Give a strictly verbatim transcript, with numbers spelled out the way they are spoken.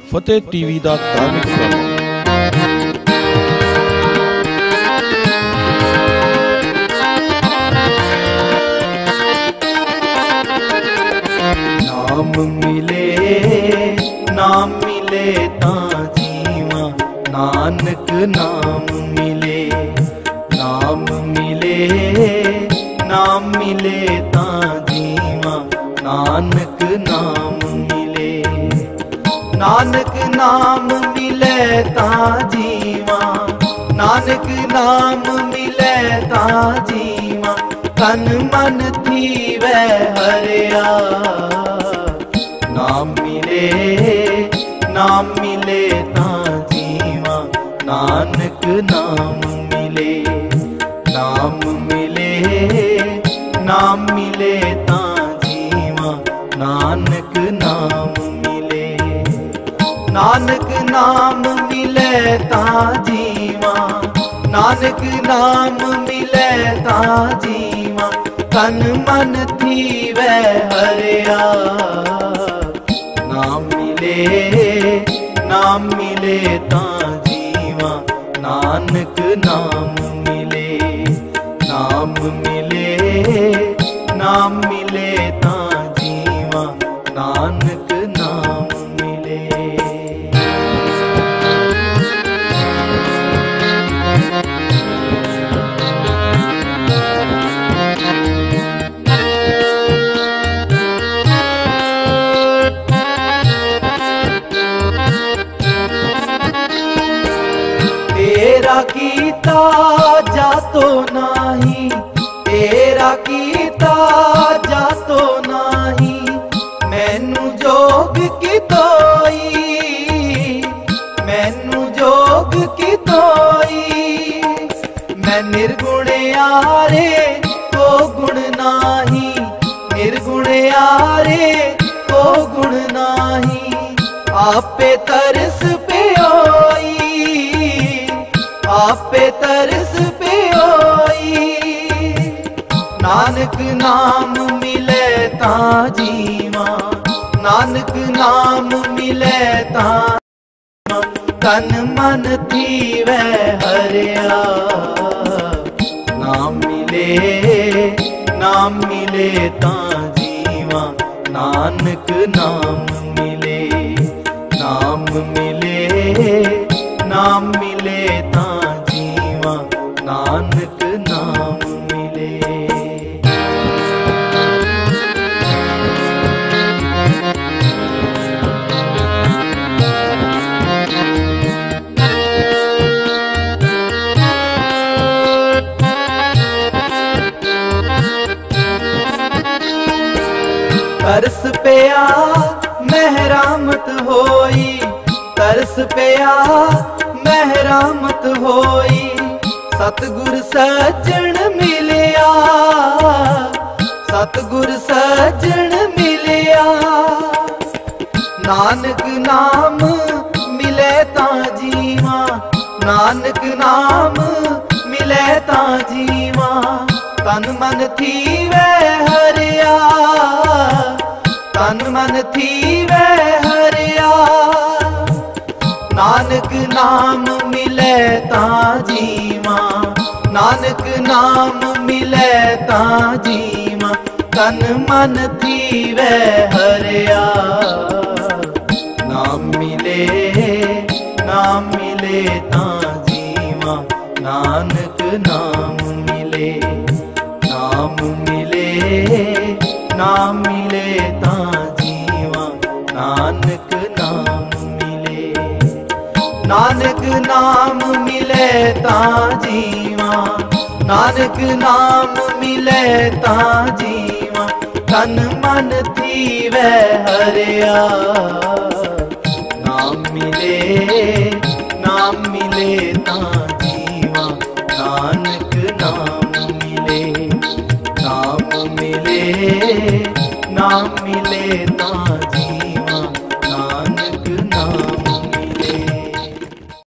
ਫਤਿਹ TV ਦਾ ਧਾਰਮਿਕ programme. नाम मिले नाम मिले तां जीवा, नानक नाम मिले नाम मिले नाम मिले तां जीवा, नानक नाम मिले नानक नाम मिले तां जीवा, नानक नाम मिले तां जीवा, तन मन थीवै हरिया। नाम मिले नाम मिले तां जीवा, नानक नाम मिले नाम मिले नाम मिले तां जीवा, नानक नाम मिले नानक नाम मिले तां जीवा, नानक नाम मिले तां जीवा, तन मन थीवै हरिया। नाम मिले नाम मिले तां जीवा, नानक नाम मिले नाम मिले नाम मिले तां जीवा, नानक नाम मिले। तेरा कीता जातो नाही, तेरा कीता जातो नाही, मैनू जोग की तोई मैनू जोग की तोई। मैं निर्गुण यारे को गुण नाही, निर्गुण यारे को गुण नाही, आपे तरस पे होई आपे तरस पे होई। नानक नाम मिले तां जीवा, नानक नाम मिले तां, तन मन थीवै हरिया। नाम मिले नाम मिले तां जीवा, नानक नाम मिले नाम मिले नाम मिले तां जीवा, नानक नाम मिले। तरस पिया मेहरामत होई, तरस पिया मेहरामत होई, सतगुर सज्जन मिलिया सतगुर सज्जन मिलिया। नानक नाम मिले तां जीवा, नानक नाम मिले तां जीवा, तन मन थीवै हरिया तन मन थीवै हरिया। नानक नाम मिले तां जीवा, नानक नाम मिले तां जीवा, तन मन थीवै हरिया। नाम मिले नाम मिले तां जीवा, नानक नाम मिले नाम मिले नाम मिले तां जीवा, नानक नाम मिले नानक नाम मिले तां जीवा, नानक नाम मिले तां जीवा, तन मन थीवै हरिया। नाम मिले नाम मिले तां